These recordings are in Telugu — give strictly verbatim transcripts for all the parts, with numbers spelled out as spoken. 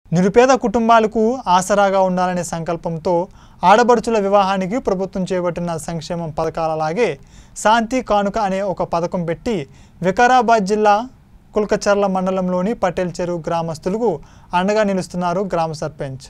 నిరుపేద కుటుంబాలకు ఆసరాగా ఉండాలనే సంకల్పంతో ఆడబడుచుల వివాహానికి ప్రభుత్వం చేపట్టిన సంక్షేమ పథకాలలాగే శాంతి కానుక అనే ఒక పథకం పెట్టి వికారాబాద్ జిల్లా కుల్కచర్ల మండలంలోని పటేల్ చెరువు గ్రామస్తులకు అండగా నిలుస్తున్నారు గ్రామ సర్పంచ్.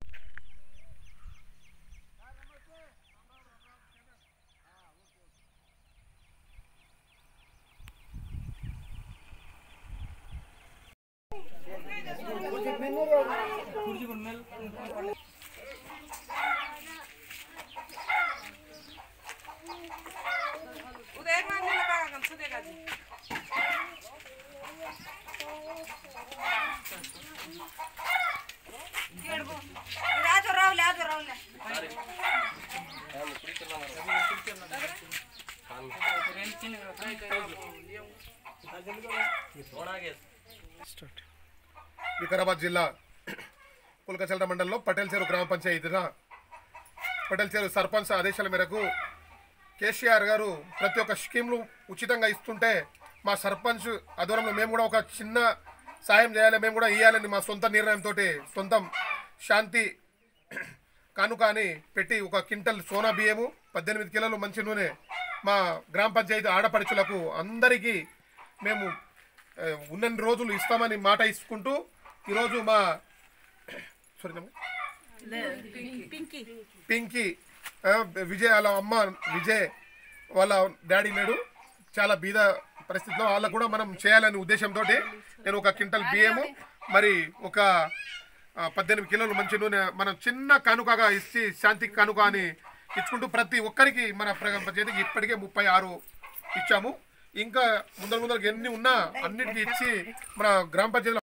వికారాబాద్ జిల్లా కుల్కచర్ల మండలంలో పటేల్ చెరువు గ్రామ పంచాయతీన పటేల్ చెరువు సర్పంచ్ ఆదేశాల మేరకు కేసీఆర్ గారు ప్రతి ఒక్క స్కీమ్లు ఉచితంగా ఇస్తుంటే మా సర్పంచ్ ఆధ్వర్యంలో మేము కూడా ఒక చిన్న సాయం చేయాలి, మేము కూడా ఇవ్వాలని మా సొంత నిర్ణయంతో సొంతం శాంతి కానుక అని పెట్టి ఒక క్వింటల్ సోనా బియ్యము పద్దెనిమిది కిలోలు మంచి నూనె మా గ్రామ పంచాయతీ ఆడపడుచులకు అందరికీ మేము ఉన్నన్ని రోజులు ఇస్తామని మాట ఇచ్చుకుంటూ ఈరోజు మా పింకీ విజయ్ వాళ్ళ అమ్మ విజయ్ వాళ్ళ డాడీ లేడు, చాలా బీద పరిస్థితిలో వాళ్ళకు కూడా మనం చేయాలనే ఉద్దేశంతో నేను ఒక క్వింటల్ బియ్యము మరి ఒక పద్దెనిమిది కిలోలు మంచి నూనె మనం చిన్న కానుకగా ఇచ్చి శాంతి కానుక అని ఇచ్చుకుంటూ ప్రతి ఒక్కరికి మన పంచాయతీకి ఇప్పటికే ముప్పై ఆరు ఇచ్చాము. ఇంకా ముందర ముందరకు ఎన్ని ఉన్నా అన్నిటికీ ఇచ్చి మన గ్రామ పంచాయతీలో